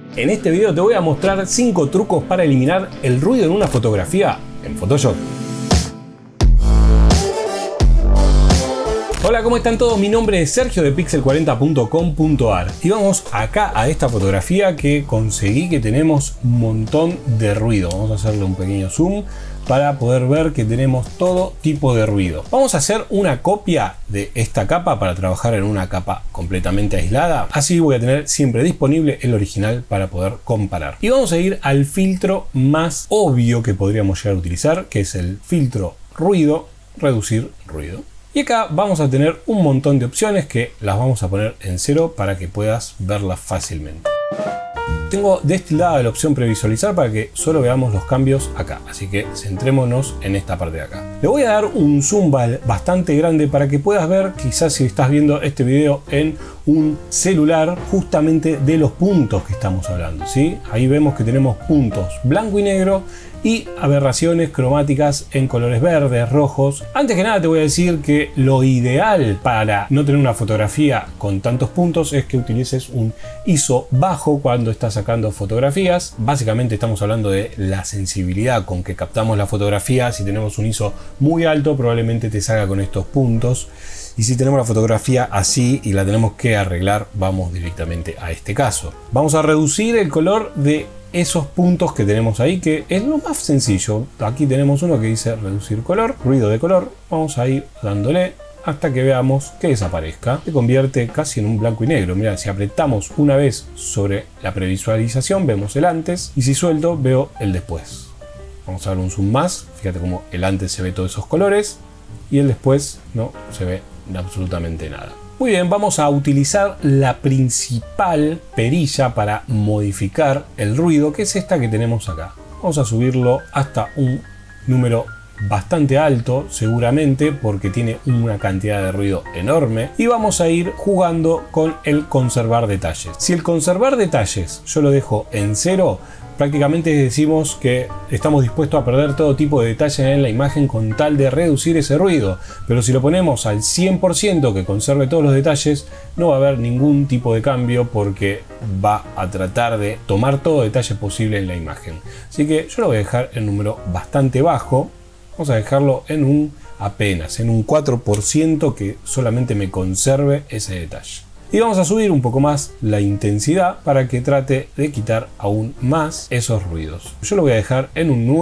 En este video te voy a mostrar 5 trucos para eliminar el ruido en una fotografía en Photoshop. Hola, ¿cómo están todos? Mi nombre es Sergio de pixel40.com.ar y vamos acá a esta fotografía que conseguí, que tenemos un montón de ruido. Vamos a hacerle un pequeño zoom para poder ver que tenemos todo tipo de ruido. Vamos a hacer una copia de esta capa para trabajar en una capa completamente aislada. Así voy a tener siempre disponible el original para poder comparar. Y vamos a ir al filtro más obvio que podríamos llegar a utilizar, que es el filtro ruido, reducir ruido. Y acá vamos a tener un montón de opciones que las vamos a poner en 0 para que puedas verlas fácilmente. Tengo de este lado la opción previsualizar para que solo veamos los cambios acá, así que centrémonos en esta parte de acá. Le voy a dar un zoom bastante grande para que puedas ver, quizás si estás viendo este video en un celular, justamente de los puntos que estamos hablando, ¿sí? Ahí vemos que tenemos puntos blanco y negro y aberraciones cromáticas en colores verdes, rojos. Antes que nada te voy a decir que lo ideal para no tener una fotografía con tantos puntos es que utilices un ISO bajo cuando estás sacando fotografías. Básicamente estamos hablando de la sensibilidad con que captamos la fotografía. Si tenemos un ISO muy alto, probablemente te salga con estos puntos. Y si tenemos la fotografía así y la tenemos que arreglar, vamos directamente a este caso. Vamos a reducir el color de esos puntos que tenemos ahí, que es lo más sencillo. Aquí tenemos uno que dice reducir color, ruido de color. Vamos a ir dándole hasta que veamos que desaparezca. Se convierte casi en un blanco y negro. Mira, si apretamos una vez sobre la previsualización, vemos el antes, y si suelto, veo el después. Vamos a dar un zoom más. Fíjate cómo el antes se ve todos esos colores y el después no se ve absolutamente nada. Muy bien, vamos a utilizar la principal perilla para modificar el ruido, que es esta que tenemos acá. Vamos a subirlo hasta un número bastante alto, seguramente porque tiene una cantidad de ruido enorme, y vamos a ir jugando con el conservar detalles. Si el conservar detalles yo lo dejo en 0, prácticamente decimos que estamos dispuestos a perder todo tipo de detalles en la imagen con tal de reducir ese ruido. Pero si lo ponemos al 100%, que conserve todos los detalles, no va a haber ningún tipo de cambio porque va a tratar de tomar todo detalle posible en la imagen. Así que yo lo voy a dejar en un número bastante bajo. Vamos a dejarlo en un 4%, que solamente me conserve ese detalle. Y vamos a subir un poco más la intensidad para que trate de quitar aún más esos ruidos. Yo lo voy a dejar en un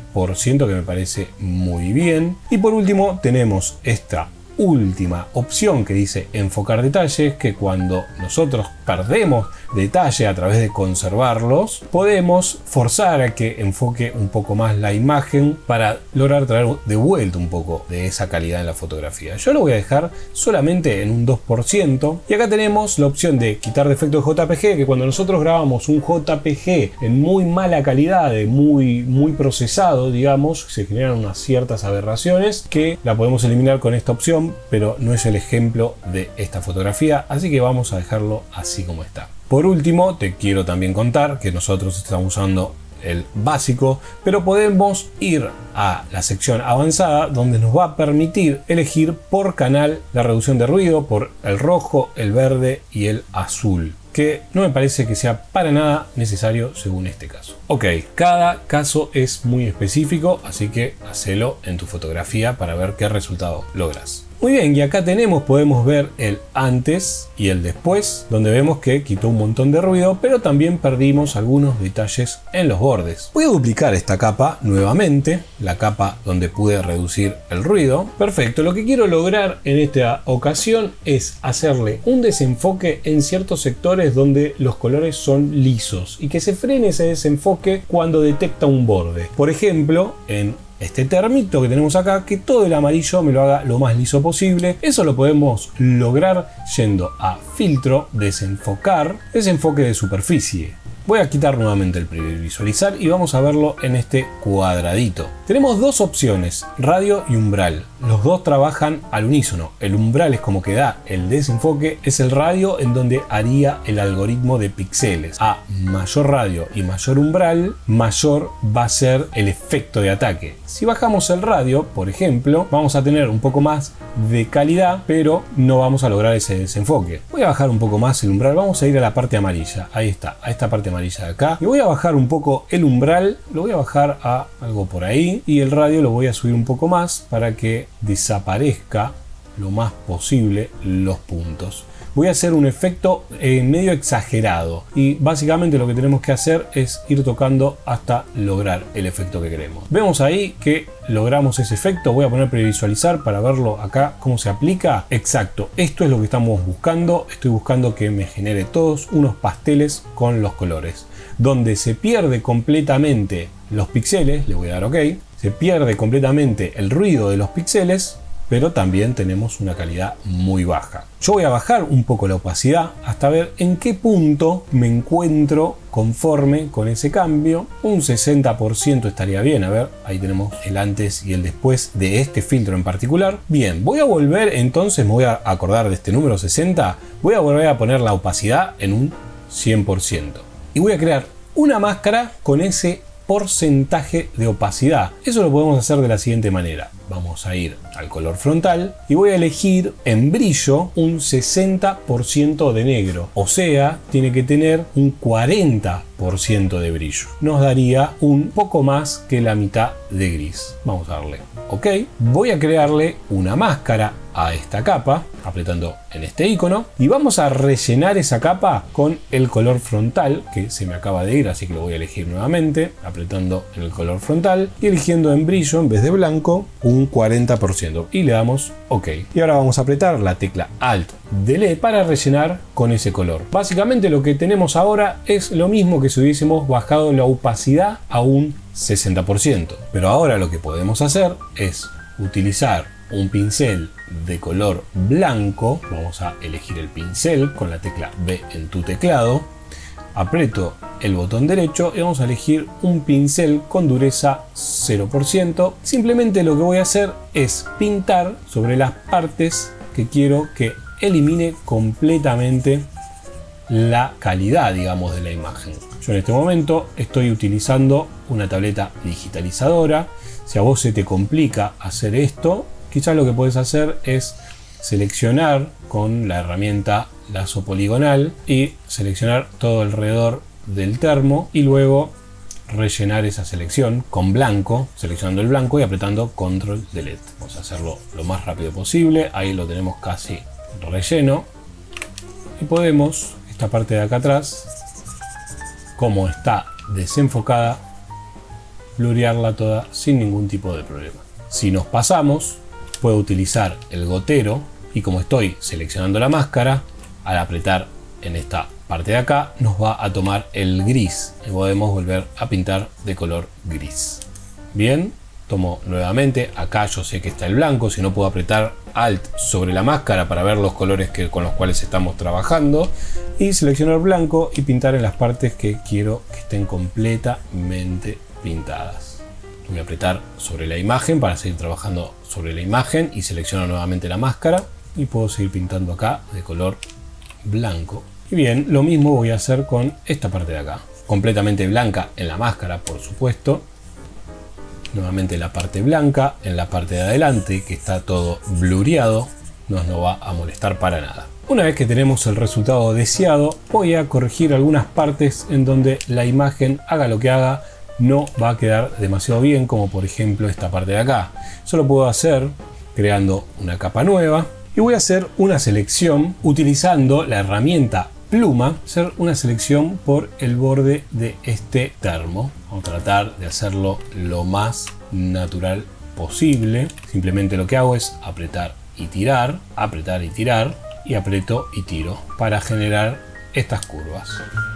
9%, que me parece muy bien. Y por último tenemos esta última opción que dice enfocar detalles, que cuando nosotros perdemos detalle a través de conservarlos, podemos forzar a que enfoque un poco más la imagen para lograr traer de vuelta un poco de esa calidad en la fotografía. Yo lo voy a dejar solamente en un 2%. Y acá tenemos la opción de quitar defectos de JPG, que cuando nosotros grabamos un JPG en muy mala calidad, muy procesado, digamos, se generan unas ciertas aberraciones que la podemos eliminar con esta opción, pero no es el ejemplo de esta fotografía, así que vamos a dejarlo así como está. Por último, te quiero también contar que nosotros estamos usando el básico, pero podemos ir a la sección avanzada, donde nos va a permitir elegir por canal la reducción de ruido por el rojo, el verde y el azul, que no me parece que sea para nada necesario según este caso. Ok, cada caso es muy específico, así que hacelo en tu fotografía para ver qué resultado logras. Muy bien, y acá podemos ver el antes y el después, donde vemos que quitó un montón de ruido, pero también perdimos algunos detalles en los bordes. Voy a duplicar esta capa nuevamente, la capa donde pude reducir el ruido. Perfecto, lo que quiero lograr en esta ocasión es hacerle un desenfoque en ciertos sectores donde los colores son lisos y que se frene ese desenfoque cuando detecta un borde. Por ejemplo, en este termito que tenemos acá, que todo el amarillo me lo haga lo más liso posible. Eso lo podemos lograr yendo a filtro, desenfocar, desenfoque de superficie. Voy a quitar nuevamente el previsualizar y vamos a verlo en este cuadradito. Tenemos dos opciones, radio y umbral. Los dos trabajan al unísono. El umbral es como que da el desenfoque, es el radio en donde haría el algoritmo de píxeles. A mayor radio y mayor umbral, mayor va a ser el efecto de ataque. Si bajamos el radio, por ejemplo, vamos a tener un poco más de calidad, pero no vamos a lograr ese desenfoque. Voy a bajar un poco más el umbral, vamos a ir a la parte amarilla. Ahí está, a esta parte amarilla. amarilla de acá. Y voy a bajar un poco el umbral, lo voy a bajar a algo por ahí. Y el radio lo voy a subir un poco más para que desaparezca lo más posible los puntos. Voy a hacer un efecto medio exagerado y básicamente lo que tenemos que hacer es ir tocando hasta lograr el efecto que queremos. Vemos ahí que logramos ese efecto. Voy a poner previsualizar para verlo acá cómo se aplica. Exacto, esto es lo que estamos buscando. Estoy buscando que me genere todos unos pasteles con los colores. Donde se pierde completamente los píxeles, le voy a dar OK. Se pierde completamente el ruido de los píxeles, pero también tenemos una calidad muy baja. Yo voy a bajar un poco la opacidad hasta ver en qué punto me encuentro conforme con ese cambio. Un 60% estaría bien. A ver, ahí tenemos el antes y el después de este filtro en particular. Bien, voy a volver entonces, me voy a acordar de este número 60, voy a volver a poner la opacidad en un 100%. Y voy a crear una máscara con ese porcentaje de opacidad. Eso lo podemos hacer de la siguiente manera. Vamos a ir al color frontal y voy a elegir en brillo un 60% de negro. O sea, tiene que tener un 40% de brillo. Nos daría un poco más que la mitad de gris. Vamos a darle OK. Voy a crearle una máscara a esta capa, apretando en este icono, y vamos a rellenar esa capa con el color frontal, que se me acaba de ir, así que lo voy a elegir nuevamente, apretando en el color frontal y eligiendo en brillo, en vez de blanco, un 40%, y le damos OK. Y ahora vamos a apretar la tecla Alt Delete para rellenar con ese color. Básicamente lo que tenemos ahora es lo mismo que si hubiésemos bajado la opacidad a un 60%. Pero ahora lo que podemos hacer es utilizar un pincel de color blanco. Vamos a elegir el pincel con la tecla B en tu teclado. Aprieto el botón derecho y vamos a elegir un pincel con dureza 0%. Simplemente lo que voy a hacer es pintar sobre las partes que quiero que elimine completamente la calidad, digamos, de la imagen. Yo en este momento estoy utilizando una tableta digitalizadora. Si a vos se te complica hacer esto, quizás lo que puedes hacer es seleccionar con la herramienta lazo poligonal y seleccionar todo alrededor del termo y luego rellenar esa selección con blanco, seleccionando el blanco y apretando Control Delete. Vamos a hacerlo lo más rápido posible. Ahí lo tenemos casi relleno y podemos, esta parte de acá atrás, como está desenfocada, blurearla toda sin ningún tipo de problema. Si nos pasamos, puedo utilizar el gotero y como estoy seleccionando la máscara, al apretar en esta parte de acá nos va a tomar el gris y podemos volver a pintar de color gris. Bien, tomo nuevamente, acá yo sé que está el blanco, si no puedo apretar Alt sobre la máscara para ver los colores con los cuales estamos trabajando y seleccionar blanco y pintar en las partes que quiero que estén completamente pintadas. Voy a apretar sobre la imagen para seguir trabajando sobre la imagen y selecciono nuevamente la máscara y puedo seguir pintando acá de color blanco. Y bien, lo mismo voy a hacer con esta parte de acá, completamente blanca en la máscara, por supuesto. Nuevamente la parte blanca en la parte de adelante, que está todo blureado, no nos va a molestar para nada. Una vez que tenemos el resultado deseado, voy a corregir algunas partes en donde la imagen, haga lo que haga, no va a quedar demasiado bien, como por ejemplo esta parte de acá. Eso lo puedo hacer creando una capa nueva y voy a hacer una selección utilizando la herramienta pluma, hacer una selección por el borde de este termo. Vamos a tratar de hacerlo lo más natural posible. Simplemente lo que hago es apretar y tirar, apretar y tirar, y aprieto y tiro para generar estas curvas.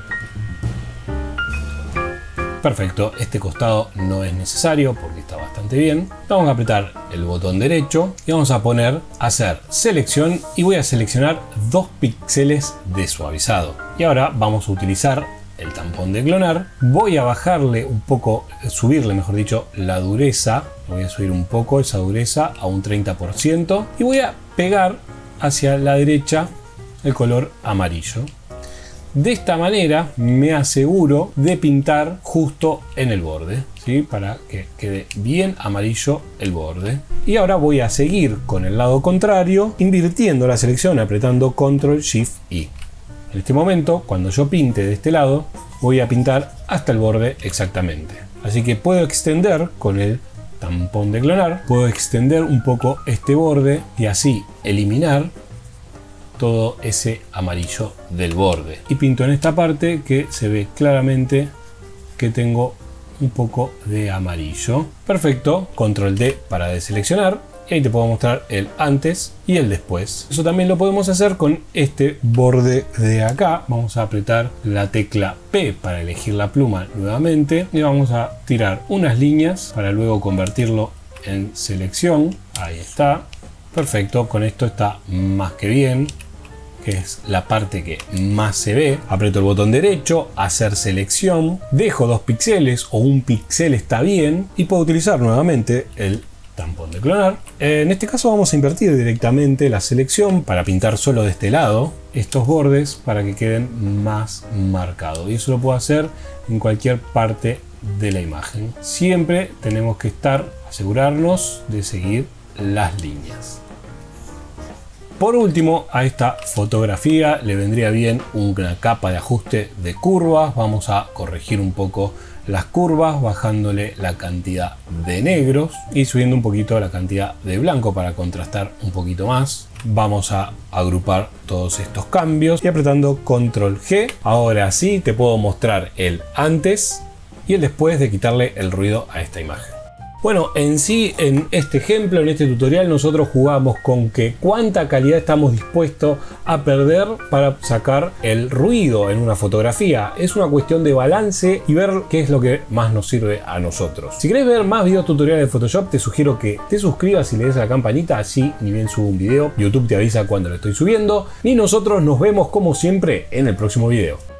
Perfecto, este costado no es necesario porque está bastante bien. Vamos a apretar el botón derecho y vamos a poner hacer selección y voy a seleccionar 2 píxeles de suavizado. Y ahora vamos a utilizar el tampón de clonar. Voy a bajarle un poco, subirle mejor dicho, la dureza. Voy a subir un poco esa dureza a un 30% y voy a pegar hacia la derecha el color amarillo. De esta manera me aseguro de pintar justo en el borde, ¿sí? Para que quede bien amarillo el borde. Y ahora voy a seguir con el lado contrario, invirtiendo la selección, apretando Control Shift I. En este momento, cuando yo pinte de este lado, voy a pintar hasta el borde exactamente. Así que puedo extender con el tampón de clonar, puedo extender un poco este borde y así eliminar todo ese amarillo del borde. Y pinto en esta parte que se ve claramente que tengo un poco de amarillo. Perfecto, control D para deseleccionar. Y ahí te puedo mostrar el antes y el después. Eso también lo podemos hacer con este borde de acá. Vamos a apretar la tecla P para elegir la pluma nuevamente. Y vamos a tirar unas líneas para luego convertirlo en selección. Ahí está. Perfecto, con esto está más que bien, que es la parte que más se ve. Aprieto el botón derecho, hacer selección, dejo 2 píxeles o 1 píxel está bien y puedo utilizar nuevamente el tampón de clonar. En este caso vamos a invertir directamente la selección para pintar solo de este lado estos bordes para que queden más marcados, y eso lo puedo hacer en cualquier parte de la imagen. Siempre tenemos que asegurarnos de seguir las líneas. Por último, a esta fotografía le vendría bien una capa de ajuste de curvas. Vamos a corregir un poco las curvas bajándole la cantidad de negros y subiendo un poquito la cantidad de blanco para contrastar un poquito más. Vamos a agrupar todos estos cambios y apretando control G. Ahora sí te puedo mostrar el antes y el después de quitarle el ruido a esta imagen. Bueno, en sí, en este ejemplo, en este tutorial, nosotros jugamos con que cuánta calidad estamos dispuestos a perder para sacar el ruido en una fotografía. Es una cuestión de balance y ver qué es lo que más nos sirve a nosotros. Si querés ver más videos tutoriales de Photoshop, te sugiero que te suscribas y le des a la campanita, así ni bien subo un video, YouTube te avisa cuando lo estoy subiendo. Y nosotros nos vemos como siempre en el próximo video.